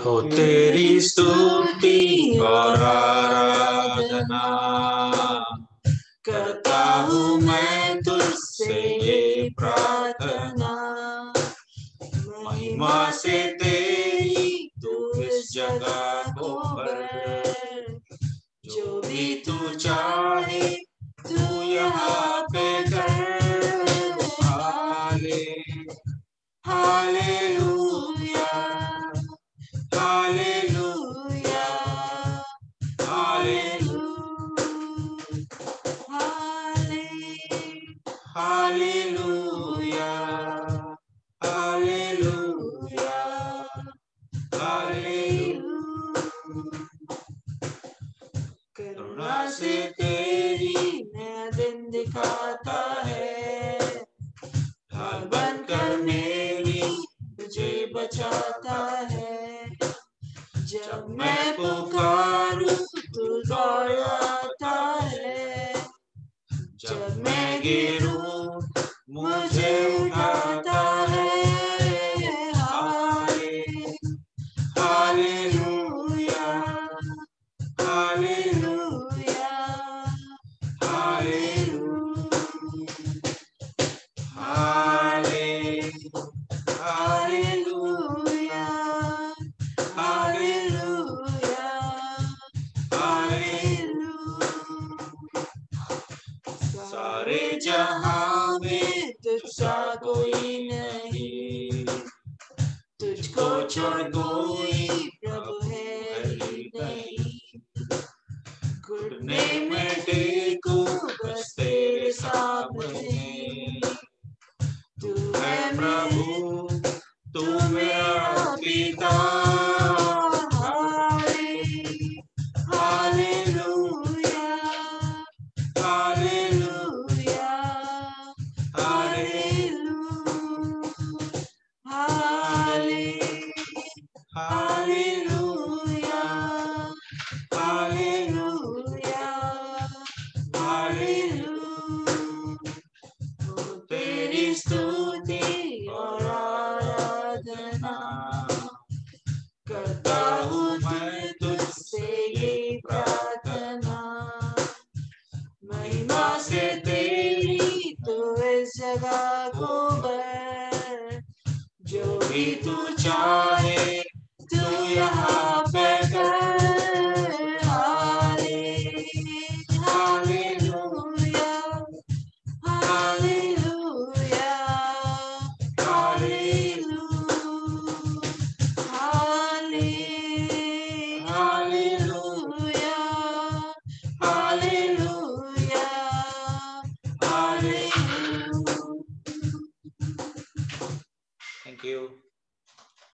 हो तेरी स्तुति और आराधना करता हूँ मैं तुझसे ये प्रार्थना। महिमा से तेरी तू इस जगह को भर, जो भी तू चाहे तू यहाँ पे कर। हाले hallelujah hallelujah hallelujah hallelujah hallelujah hallelujah. करुणा से तेरी नया दिन दिखाता है, ढाल बनकर मेरी मुझे बचाता है। जब मैं पुकारूं तू दौड़ आता है, जब मैं गिरूं मुझे उठाता है। Hallelujah hallelujah hallelujah hallelujah hallelujah hallelujah. सारे जहां में तुझसा कोई नहीं, तुझको छोड़ कोई प्रभु है ही नहीं। घुटने में टेकू बस तेरे सामने, तू है प्रभु तू मेरा पिता। Hallelujah hallelujah hallelujah hallelujah hallelujah. तेरी स्तुति और आराधना करता हूँ मैं तुझसे ये प्रार्थना। महिमा से तेरी तू इस जगह को भर, जो भी तू चाहे तू यहाँ पे कर। Hallelujah hallelujah hallelujah hallelujah hallelujah. Thank you.